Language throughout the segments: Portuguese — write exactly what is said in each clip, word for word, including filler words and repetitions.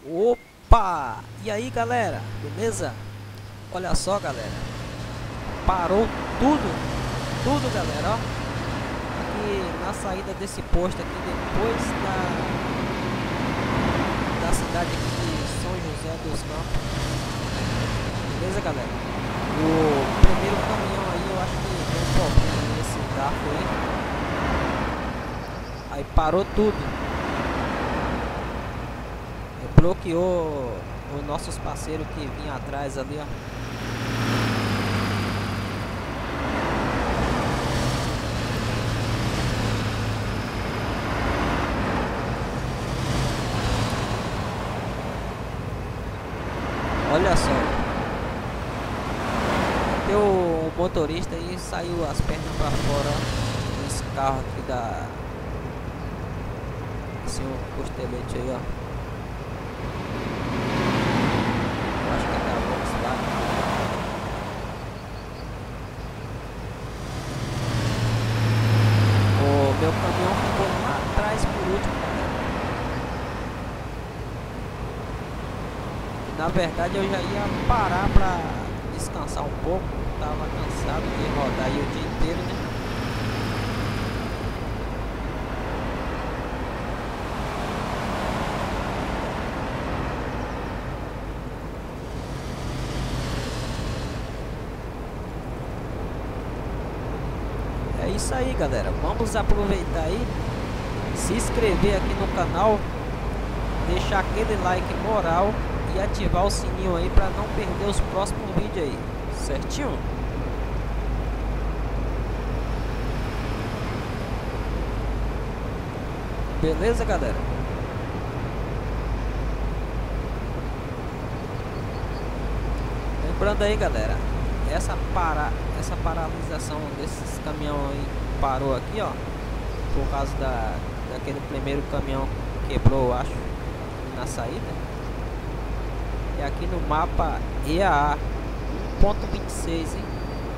Opa! E aí, galera? Beleza? Olha só, galera. Parou tudo. Tudo, galera, ó. Aqui na saída desse posto aqui, depois da da cidade aqui de São José dos Campos. Beleza, galera? O primeiro caminhão aí, eu acho que deu um problema nesse garfo aí. Aí parou tudo. Bloqueou os nossos parceiros que vinham atrás ali, ó. Olha só. E o motorista aí saiu as pernas pra fora, ó. Esse carro aqui da... Esse um costelete aí, ó. Meu caminhão ficou lá atrás por último, galera. Na verdade eu já ia parar pra descansar um pouco. Tava cansado de rodar aí o dia inteiro, né? É isso aí, galera, vamos aproveitar aí, se inscrever aqui no canal, deixar aquele like moral e ativar o sininho aí para não perder os próximos vídeos aí, certinho? Beleza, galera? Lembrando aí, galera, essa para essa paralisação desses caminhões aí parou aqui, ó, por causa da daquele primeiro caminhão que quebrou, acho, na saída. E aqui no mapa E A A um ponto vinte e seis, hein?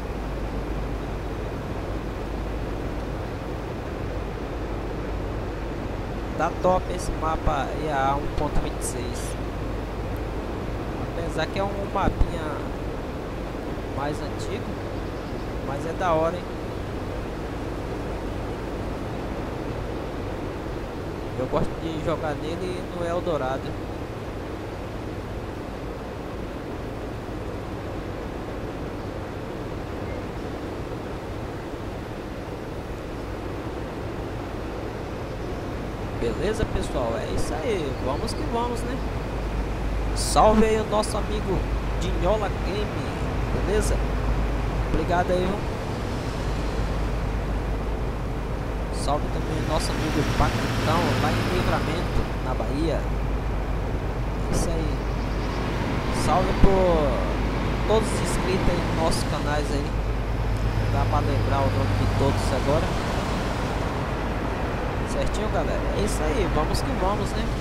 Tá top esse mapa E A A um ponto vinte e seis. Apesar que é um mapinha mais antigo, mas é da hora, hein? Eu gosto de jogar nele no Eldorado. Beleza, pessoal? É isso aí. Vamos que vamos, né? Salve aí o nosso amigo Dinhola Game. Beleza? Obrigado aí, viu? Salve também o nosso amigo Paquitão, lá em Livramento, na Bahia. É isso aí. Salve por todos os inscritos aí nos nossos canais aí. Dá pra lembrar o nome de todos agora. Certinho, galera? É isso aí, vamos que vamos, né?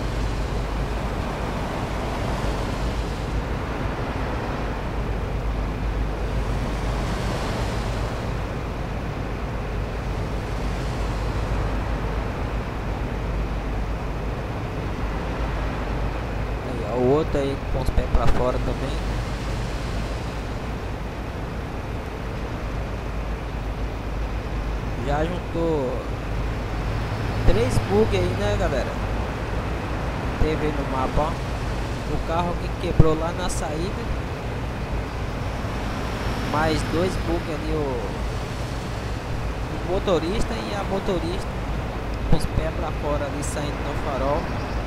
O outro aí com os pés pra fora também. Já juntou três bugs aí, né, galera? Teve aí no mapa, ó. O carro que quebrou lá na saída. Mais dois bugs ali, o, o motorista e a motorista com os pés pra fora ali saindo no farol.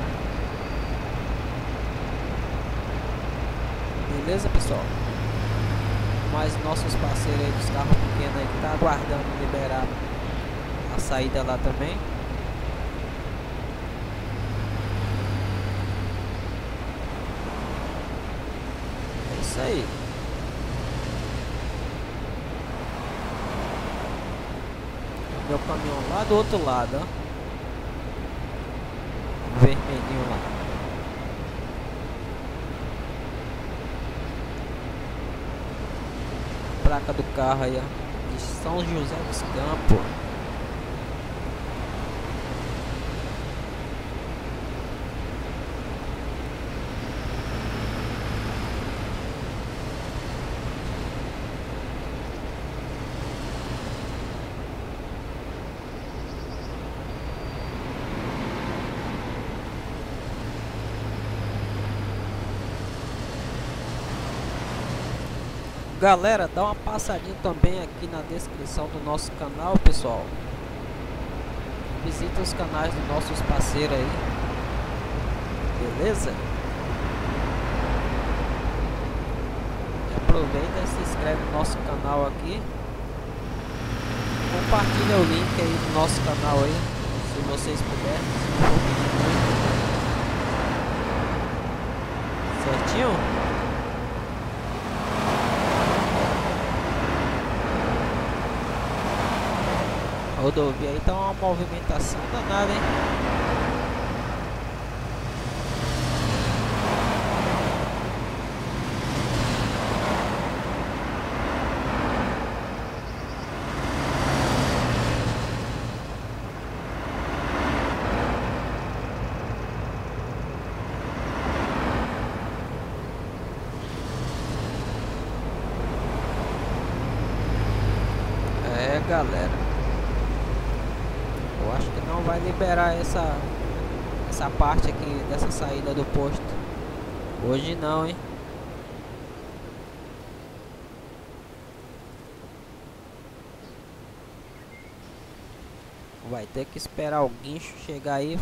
Beleza, pessoal? Mas nossos parceiros aí dos carros pequenos aí que tá aguardando liberar a saída lá também. É isso aí. Meu caminhão lá do outro lado, ó. Vermelhinho lá. Placa do carro aí, ó, de São José dos Campos. Galera, dá uma passadinha também aqui na descrição do nosso canal, pessoal. Visita os canais dos nossos parceiros aí, beleza? E aproveita e se inscreve no nosso canal aqui. Compartilha o link aí do nosso canal aí, se vocês puderem, se for muito. Certinho? A rodovia aí tá uma movimentação danada, hein? É, galera, eu acho que não vai liberar essa essa parte aqui dessa saída do posto hoje não, hein? Vai ter que esperar o guincho chegar aí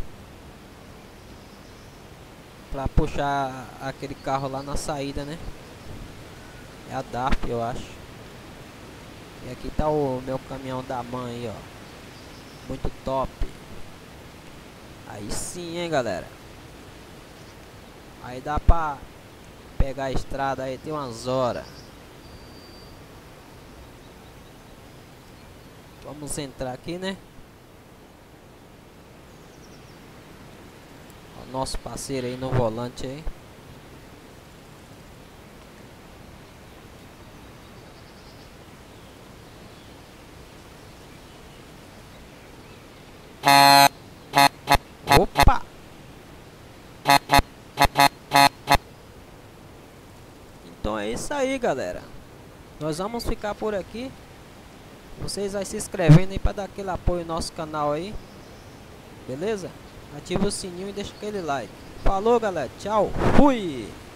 pra puxar aquele carro lá na saída, né? É a D A F, eu acho. E aqui tá o meu caminhão da mãe aí, ó. Muito top. Aí sim, hein, galera. Aí dá pra pegar a estrada aí, tem umas horas. Vamos entrar aqui, né? O nosso parceiro aí no volante aí. Opa! Então é isso aí, galera. Nós vamos ficar por aqui. Vocês vão se inscrevendo aí para dar aquele apoio no nosso canal aí. Beleza? Ativa o sininho e deixa aquele like. Falou, galera. Tchau. Fui!